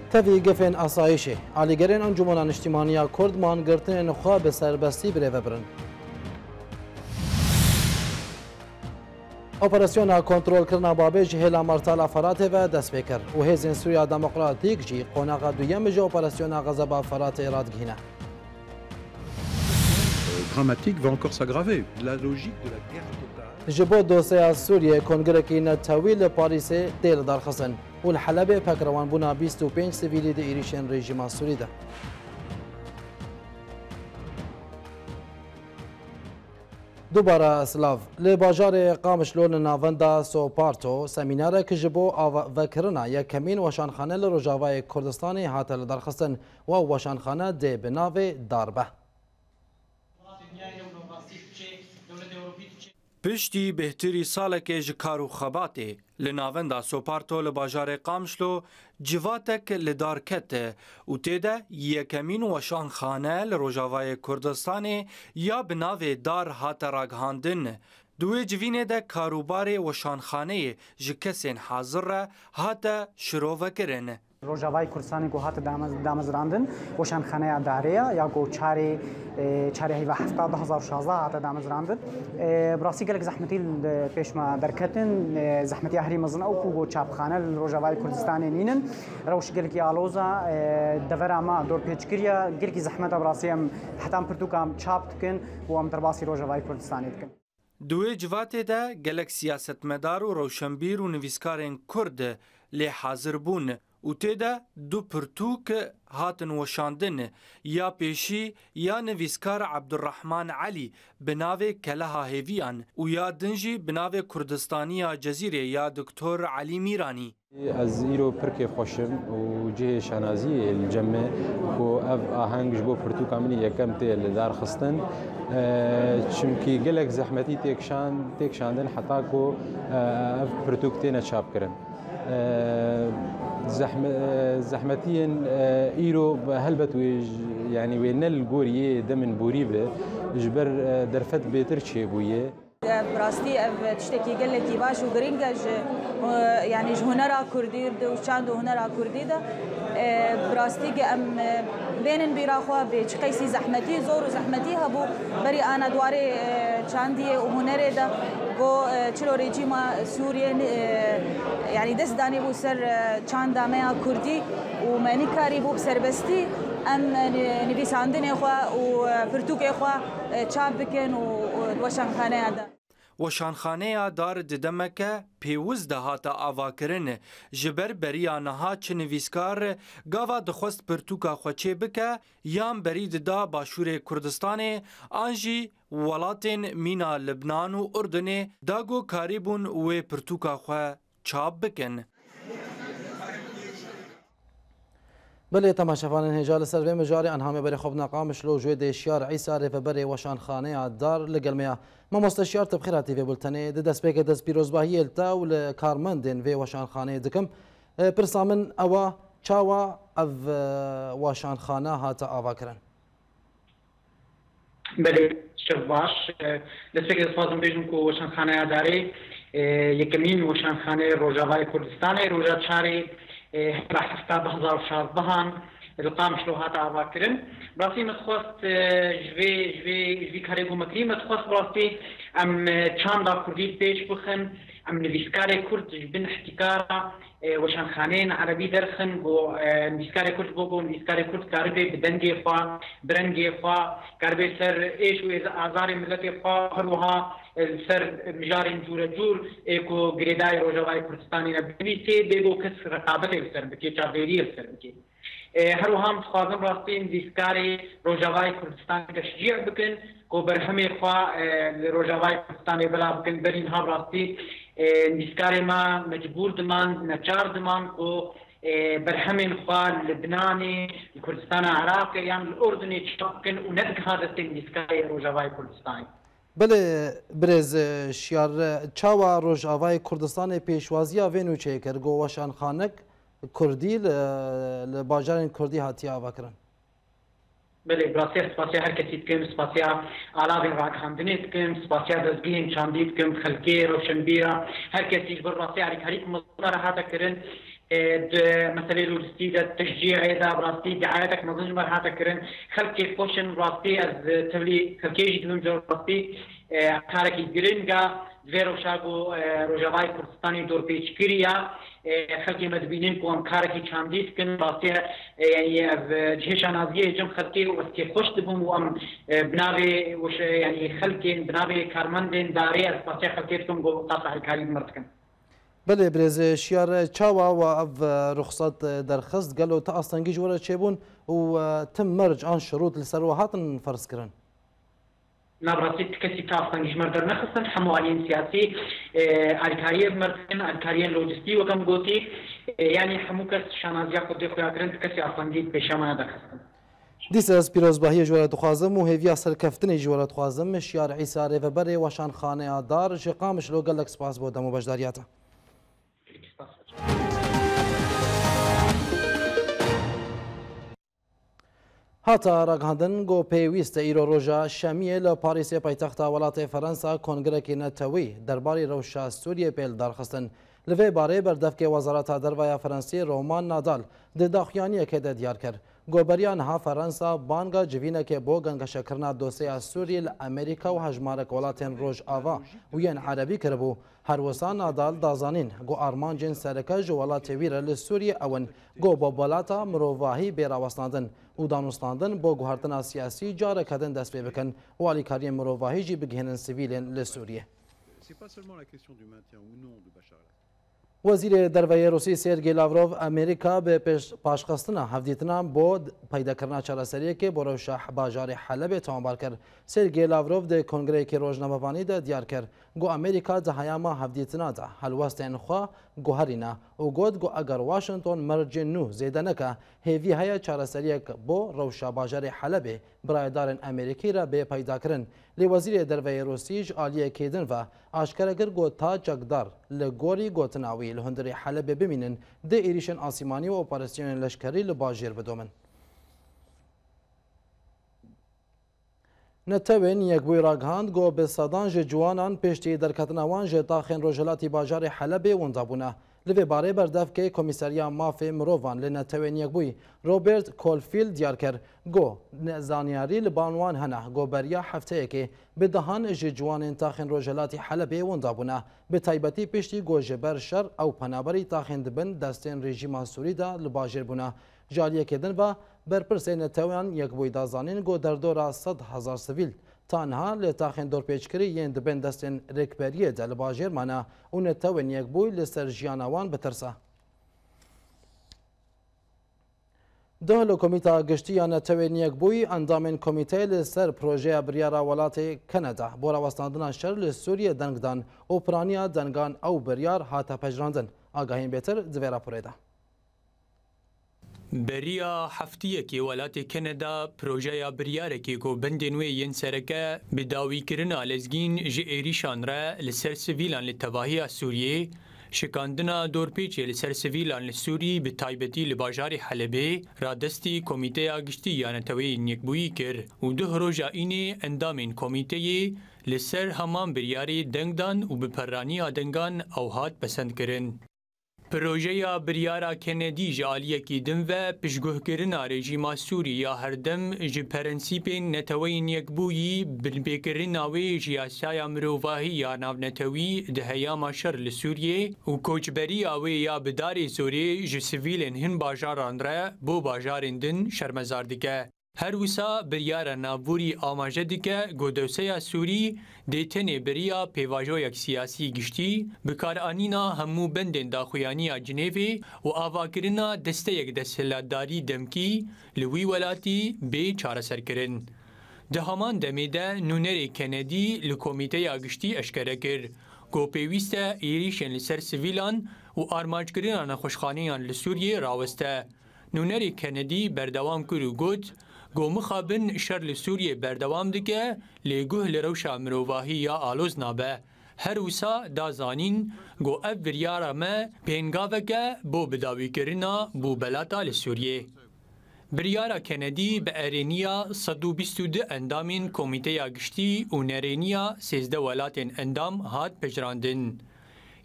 تفی گفن آسایشه آلیگرین انجمنان اجتماعی کرد مانگرتن خواب سربستی بره برن. اپراسیون کنترل کردن بابج هلا مرتال افراد و دست بکر و هزین سوریا دموکراتیک جی قناق دویم جو اپراسیون غضب افراد ایراد گینه. Dramatique va encore s'aggraver. La logique de la guerre totale. جبو دوسيا سوريا كونغركي نتاويل باريس دير دار خصن والحلبة بكروان بونا 25 سيفيلي دي إيريشن ريجيما سوري ده. دوباره سلاف لباجار قامشلون ناوندا سوپارتو سمینار که جبو وکرنا یا کمین وشانخانه لروجاوای کردستانی هات لدرخستن و وشانخانه ده بناو داربه. پشتی بهتری سالک جکارو خباته لناوندا سوپارتو لباجار قامشلو جواتک لدارکت و تیده یکمین وشان خانه لروجاوای کردستان یا بناو دار هات راگهاندن دوی جوینه ده کاروبار وشان خانه جکسین حاضر هات شروع کرن. روجاوای کردستانی گو هات دامزراندن وشان خانه داریا یا گو چاری هیوا 70,016 هات دامزراندن براسی گلک زحمتی پیش ما درکتن زحمتی هری مزن او کو گو چاپخانه روجاوای کردستانی نینن روش گلکی آلوزا دورا ما دور پیچکریا گلکی زحمت براسی هم حتی پرتوکام چاپ کن و ام درباسی روجاوای کردستانی کن. دوی جواته ده گلک سیاستمدار و روشنبیر و نویسکارن کرد لی حاضر بون و تیده دو پرتوک هاتن وشاندن یا پیشی یا نویسکار عبدالرحمن علی بناو کلها هیویان و یا دنجی بناو کردستانی جزیره یا دکتر علی میرانی. از ایرو پرک خوشم و جه شنازی الجمع کو اف آهنگش بو پرتوک امنی یکم تیل دار خستن چونکی گلک زحمتی تکشاندن حتی کو اف پرتوک تینا چاپ کرن. زحمتين ايرو هلبت يعني وين الجوريه دمن بوريبه جبر درفت بيتر شيبويه براستي تشتكي قال لك باش وغرينجاج يعني هنرا كردي وشاندو هنرا كردي ده براستي ام بين بيراخوا بيج قيسي زحمتي زور زحمتي هبو بري انا دواري شاندي وهنري ده گو چلو رژیم سوریه يعني دست دانی بو سر چند دامه کردی و معنی کاری بو سربستی ام نویساندن خوا و پرتوک خوا چاپ بکن و وشانخانه ده. وشانخانه دار ددمکه پیوز دهاتا آواکرن جبر بریا نها چه نویسکار گاوا دخواست پرتوکا خوچه بکه یام برید دا باشور کردستان آنجی ولاتین مینا لبنان و اردن داگو کاریبون و پرتوکا خو چاپ بکن. بله تماشاوان هجال سر و مجاری انهام بر خوب نقامش لو جوی دیشیار عیسی رف بر وشان خانه دار لگلمیا ما مستشار تبخیراتی و بلتنه دست بک دست پیروزباهی التا و کارمندن و وشان خانه دکم پرسامن اوا چاوا او وشان خانه هات آواکرن. بله شباش دست بک دست فازم بیشتر کو وشان خانه داری یکمین وشان خانه روجاوای کردستان روجا چاری راح 70,016 القام شلوهات عباكرن براسي متخوست جوي كاريغو مكري متخوست براسي ام چاندا كردي بيش بخن ام نويسكاري كرد بن احتكارا وشان خانين عربي درخن جو نويسكاري كرد جو نويسكاري كرد كاربي بدنجي خوا برنجي خوا كاربي سر ايش وازاري ملتي خوا هروها سر مجارين جورا جور ايكو غريداي روجاواي كردستاني نبني سي بيجو كس رقابتي السر بكي چاويري السر بكي هروها متخوازم راسي نويسكاري روجاواي كردستان تشجيع بكن کو برهمي خوا روجاواي كردستاني بلا بكن برين ها راسي نویسکار ما مجبور دمان نچار دمان کو برهمین خوا لبنانی کردستان عراق یان الاردنی چاکن و ندک هذا نویسکار روجاوای کردستان. بله برز شیار چاوا روجاوای کردستان پیشوازی وینو چه کر گو وشان خانک کردی لباجار کردی هاتی آواکرن. بله براسي سپاسيا هر کسی تکم سپاسيا علاوه راک همدنی تکم سپاسيا دزگین چاندی تکم خلکی روشنبیرا هر کسی بر براسي هر مصدر هاتا کرن مثلا لوجستي التشجيع هذا براستي دعايتك مظن مرحلة كرن خلقي خوشن براستي از تبلي خلقي جدون جو براستي كاركي جرينجا فيرو شاغو روجاواي كردستاني دور بيش كريا خلقي مدبينين كوام كاركي چانديت كن براستي يعني جهش نازيه جم خلقي وستي خوش دبون وام بنابي وش يعني خلقي بنابي كارمندين داري از براستي خلقي تكون جو قاطع الكاري مرتكن بله برز شیار چاوا و اف رخصت درخست قالوا تا اصلا جيج ورا تشيبون وتم مرج عن شروط لسروهات فرض كرن نبراسي تكسي كافن جيج مردر نخصن حموالين سياسي الكارير مرتين الكارير لوجستي وكم قوتي يعني حموكس شانازيا خود خويا كرن تكسي اصلا جيج بشامنا دخصن دیساز پیرۆزباهی جوارە دخوازم و هێویا سەرکەفتنی جوارە دخوازم شیار عیسا ڕێڤەبەرێ وەشان خانەیە دار ژێ قامش لۆ گەلێک سپاس بۆ دەم و بەشداریاتە هاتا ڕگەاندن گۆ پێویستە ئیرۆ ڕۆژە شەمیە لە پاریسێ پایتەختە وڵاتی فەرەنسا کۆنگرێکی نەتەوەی دەرباری ڕەوشە سووریە پێل دارخستن لەوێ بارەی بەردەفکێ وەزارەتە دەربایە فەرەنسی ڕۆمان نادال دداخوایانیەکێدە دیار کرد گۆبەریان ها فەرەنسا بانگە جڤینەکێ بۆ گەنگەشەکردنا دۆسەیە سووری لە ئەمریکا و هەژمارەك وڵاتێن ڕۆژئاوا ویان عەرەبی کردبوو هەروەسا نادال دازانین گۆ ئارمانجên سەرەکە ji welatê wî re li Sûriyê ew in گۆ بۆ بەلata mirovahî bêrawestandin û danûstandin bo guhertina siyasî carek hedin dest pê bikin û alîkariyên mirovahî jî bigihînin sivîlên li Sûriyê. وزیر دەربەیە رووسی سێرگێ لاڤرۆڤ ئەمریکا بە پاشخستنا هەفدیتنا بۆ پەیداکردنا چارەسەریەکێ بۆ ڕەوشە باژارێ حەلەبێ تەواوبار کرد سێرگێ لاڤرۆڤ دە کۆنگرەیەکی ڕۆژنامەوانیدا دیار کرد گۆ ئەمریکا دەهەیاما هەفدیتنادا هەلوەستێن خوا گوهرینە و گوت گۆ ئەگەر واشنگتۆن مەرجێ نو زێدە نەکە هێوی هەیە چارەسەریەک بۆ ڕەوشە باژارێ حەلەبێ برایدارن ئەمریکی را بێ پەیداکردن لێ وەزیرێ دەربەیە رووسیش ئالیەکێدن و ئاشکەرەگر گۆ تا جەکدار لە گۆری گۆتناوی لە هەندری حەلەبێ ببینن دە ئێریشن ئاسیمانی و ئۆپەراسیۆنên لەشکەری لە باژێر بدۆمن. نەتەوێن یەکبووی ڕاگەاند گۆ بە سەدان ژە جوانان پێشتی دەرکەتنەوان ژێ تاخێن ڕۆژهەلاتی باژارێ حەلەبێ وەندابوونە لەوێ بارەی بەردەفکەی کۆمیسەریا مافێ مرۆڤان لە نەتەوێن یەکبووی ڕۆبرت کۆلفیلد دیار کرد گۆ زانیاری لە بانوان هەنا گۆبەریا هەفتەیەکێ بدەهان ژێ جوانên تاخێن ڕۆژهەلاتی حەلەبێ وەندابوونە بە تایبەتی پشتی گۆژەبەر شەر ئەو پەنابەری تاخێن دبن دەستێن ڕێژیما سووریدا لە باژێر بوونە جالیەکێدن بە بەرپرسێ نەتەوەیان یەکبووی دازانین گۆ دەردۆرە 100,000 سڤیل تانها لە تاخێن دۆرپێچکردی یەن دبن دەستێن ڕێکبەریەدا لە باژێرمانە و نەتەوەن یەکبووی لەسەر ژیانەوان بترسە. ده لە کۆمیتا گشتیان نەتەوێن یەکبووی ئەندامên کۆمیتەی لەسەر پرۆژەیە بریارە وڵاتی کەنەدا بۆ ڕاوەستاندنا شەر لە سووریە دەنگدان و پرانیا دەنگان ئەو بریار هاتە پەژراندن ئاگاهین بێتر divê raporê de. بریا هەفتەیەکی وڵاتی کەنەدا پرۆژەیە بریارێکی گۆبندên wê yên sereke bi dawîkirina lezgîn ji êrîşan re li ser sivîlan li tevahiya Sûriyê şikandina dorpêçê li ser sivîlan li Sûrî bi taybetî li bajarê Helebê radestî Komîteya Giştî ya Neteweyên Yekbûyî kir û duh roja înê endamên komîteyê li ser heman biryarê dengdan û bi perraniya dengan ew hat pesendkirin. Projeya biryara Kennedy ji aliyekî din ve piştgûhkirina rejîma Sûrî ya herdem ji prensîpên neteweyên yekbûyî binpêkirina wê ji yasaya mirovahî ya navnetewî di heyama şer li Sûriyê û koçberiya wê ya bi darê zorê ji sivîlên hin bajaran re bo bajarên din şermezar dike. Her wisa biryara navborî amaje dike godewseya Sûrî dê tenê beriya pêvajoyek siyasî giştî bikaranîna hemû bendên daxuyaniya Cinêvê û avakirina desteyek desthilatdarî demkî li wî welatî bê çareserkirin. Di heman demê de nûnerê Kennedy li Komîteya Giştî eşkere kir ku pêwîst e êrîşên li ser sivîlan û armanckirina nexweşxaneyan li Sûriyê raweste. Nûnerê Kennedy berdewam kir û got گۆمخابن شەر لە سووریێ بەردەوام دکە لێگوه لە ڕەوشا mirovahî ya aloz nabe. Her wisa dazanîn got ev biryara me pêngaveke bo bidawîkirina bûbelata li Sûriyê. Biryara Kennedy bi erêniya 122 endamên Komîteya Giştî û nerêniya 13 welatên endam hat pejrandin.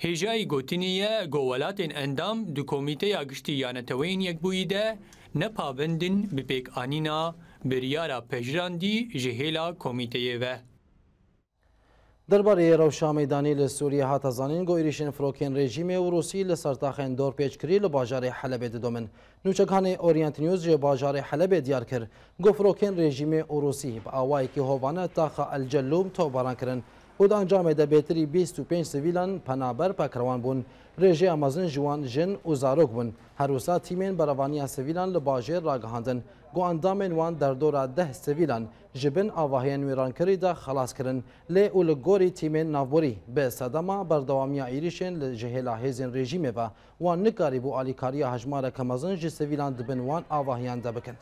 هێژایی گوتنیە گۆوەلاتên ئەندام du komîteya giştî yaneteweyên Yekbûyî de nepabindin bi pêkanîna biryara pejirandî ji hêla komîteyê ve. درباره روشا میدانی لسوریه هات زانین گو ایریشن فروکین رژیم و روسی لسرتاخن دور پیچ کری لباجار حلب دومن نوچکان اورینت نیوز جه باجار حلب دیار کر گو فروکین رژیم و روسی با آوایی که هوانه تاخا الجلوم تو باران کرن و دا انجام ده بهتری 25 سویلان پنابر پکروان بون رژه امازن جوان جن و زاروک بون هر روسا تیمین بروانی سویلان لباجر راگهاندن گو اندامن وان در دورا 10 سویلان جبن آواهین ویرانکری دا خلاص کرن لی اولگوری تیمین نافبوری به صدما بردوامی ایریشن لجهلا هیزن رژیمه و وان نکاری بو آلیکاری هجمار کمازن جی سویلان دبن وان آواهیان دا بکن.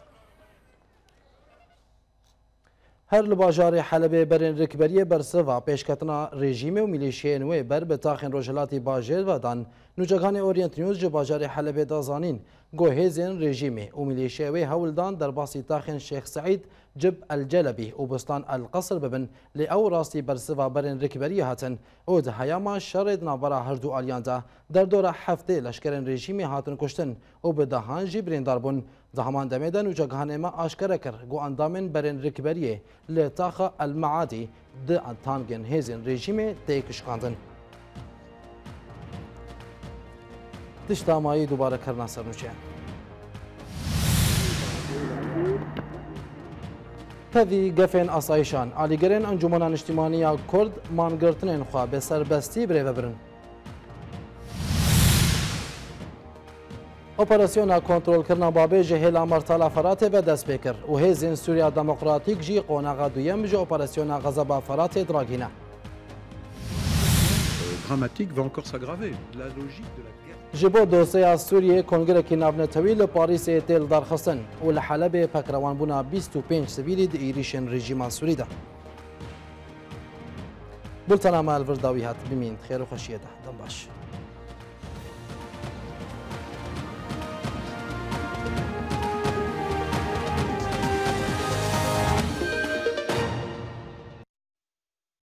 هر لباجار حلب برین رکبری برسوا پیشکتنا رژیم و میلیشیه نوی بر بتاخن روجلاتی باجر و دان نوچگان اورینت نیوز جو باجار حلب دازانین گو هیزن رژیم و میلیشیه وی هولدان در باسی تاخن شیخ سعید جب الجلبی و بستان القصر ببن لی او راستی برسوا برین رکبری هاتن او ده هیاما شرد نابرا هردو آلیاندا در دور هفته لشکرین رژیمی هاتن کشتن و به دهان جی بریندار بون ده همان دمیدن و جگهان ما آشکره کر گو اندامن برین رکبریه لی تاخ المعادی ده تانگن هیزن رژیم تیکشکاندن تشتامایی دوباره کرنا سرنوچه تذی گفن آسایشان آلیگرین انجمنان اجتماعی کرد مانگرتنین خواه به سربستی بره برن اپراسیون کنترل کردن بابه جهل امرتال فرات به دست بکر و هیزن سوریا دموکراتیک جی قوناغا دویم جو اپراسیون غضب فرات دراگینه dramatique va encore s'aggraver. La logique de la guerre. جبو دوسیا سوریه کنگره کی نابنتوی ل پاریس تل درخستن و لحلب پکروان بونا 25 سویلی د ایریشن رژیم سوری ده بولتنا مال ورداوی هات بمین خیر و خوشیه ده دم باش